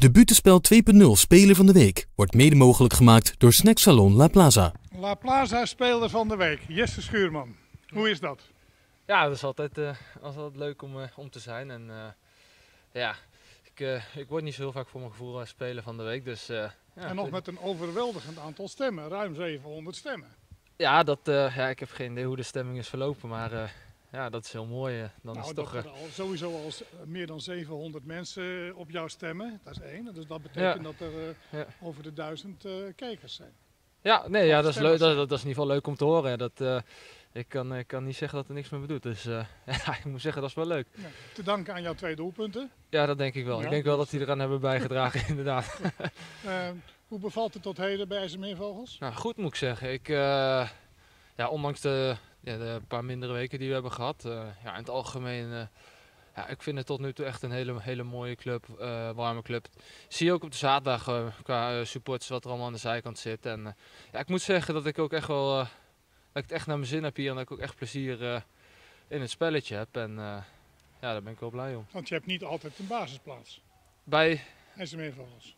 De Buitenspel 2.0 Speler van de Week wordt mede mogelijk gemaakt door Snacksalon La Plaza. La Plaza Speler van de Week, Jesse Schuurman. Hoe is dat? Ja, dat is altijd leuk om te zijn. En ja, ik word niet zo heel vaak voor mijn gevoel Speler van de Week. Dus, ja, En nog met een overweldigend aantal stemmen, ruim 700 stemmen. Ja, ik heb geen idee hoe de stemming is verlopen, maar ja, dat is heel mooi. Dan is het toch, dat er sowieso al meer dan 700 mensen op jou stemmen, dat is één. Dus dat betekent dat er over de 1000 kijkers zijn. Ja, nee, ja, dat is leuk. Dat is in ieder geval leuk om te horen. Ik kan niet zeggen dat er niks meer doet. Dus ja, ik moet zeggen, dat is wel leuk. Ja, te danken aan jouw 2 doelpunten. Ja, dat denk ik wel. Ja, ik denk wel dat die eraan hebben bijgedragen, inderdaad. Hoe bevalt het tot heden bij IJsselmeervogels? Nou, goed moet ik zeggen. Ja, ondanks de paar mindere weken die we hebben gehad, ja, in het algemeen, ja, ik vind het tot nu toe echt een hele mooie club, warme club. Zie je ook op de zaterdag qua supporters wat er allemaal aan de zijkant zit. En ja, ik moet zeggen dat ik ook echt wel, dat ik het echt naar mijn zin heb hier en dat ik ook echt plezier in het spelletje heb. En ja, daar ben ik wel blij om. Want je hebt niet altijd een basisplaats. Bij IJsselmeervogels.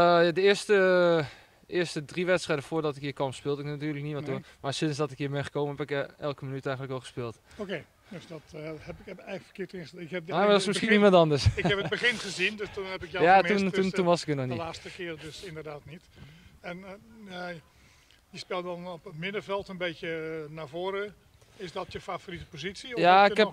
de eerste 3 wedstrijden voordat ik hier kwam speelde ik natuurlijk niet. Nee. Maar sinds dat ik hier ben gekomen heb ik elke minuut eigenlijk al gespeeld. Oké, dus dat heb ik eigenlijk verkeerd ingesteld. Maar dat is misschien iemand anders. Ik heb het begin gezien, dus toen heb ik jou Ja, gemist. toen was ik er nog de niet. De laatste keer dus inderdaad niet. En je speelt dan op het middenveld een beetje naar voren. Is dat je favoriete positie? Of Ja, heb ik je heb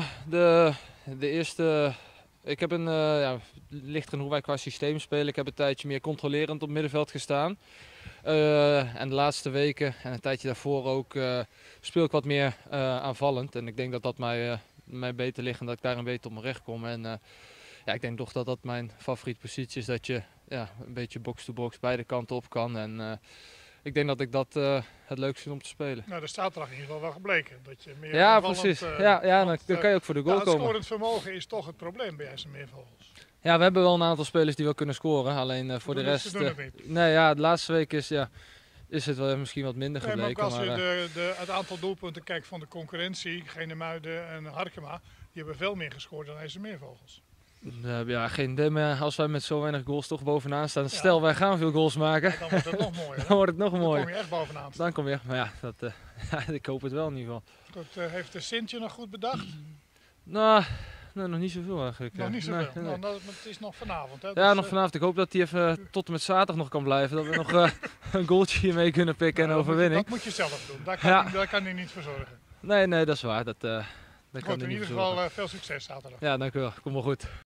de eerste... Ik heb ligt er hoe wij qua systeem spelen. Ik heb een tijdje meer controlerend op middenveld gestaan. En de laatste weken en een tijdje daarvoor ook speel ik wat meer aanvallend. En ik denk dat dat mij beter ligt en dat ik daarin beter op mijn recht kom. En ja, ik denk toch dat dat mijn favoriete positie is. Dat je een beetje box-to-box beide kanten op kan. En ik denk dat ik dat het leukste vind om te spelen. Nou, de staat er in ieder geval wel gebleken. Dat je meer ja, aanvallend, precies. Dan kan je ook voor de goal komen. Het scorend vermogen is toch het probleem bij IJsselmeervogels. Ja, we hebben wel een aantal spelers die wel kunnen scoren. Alleen voor de rest... nee, ja, de laatste week is het wel misschien wat minder gebleken. Maar ook als je het aantal doelpunten kijkt van de concurrentie, Genemuiden en Harkema, die hebben veel meer gescoord dan IJsselmeervogels. Ja, geen idee, maar als wij met zo weinig goals toch bovenaan staan. Stel, wij gaan veel goals maken. Ja, dan wordt het nog mooier. Dan wordt het nog mooier. Dan kom je echt bovenaan staan. Dan kom je echt, maar ja, ik hoop het wel in ieder geval. Goed, heeft de Sintje nog goed bedacht? Nou, nog niet zoveel eigenlijk. Nog niet zoveel? Nee. Nou, het is nog vanavond. Hè? Ja, nog vanavond. Ik hoop dat hij even tot en met zaterdag nog kan blijven. Dat we nog een goaltje hier mee kunnen pikken en een overwinning. Dat moet je zelf doen. Daar kan hij niet voor zorgen. Nee, dat is waar. Dat kan Goed, in ieder geval veel succes zaterdag. Ja, dank u wel. Kom maar goed.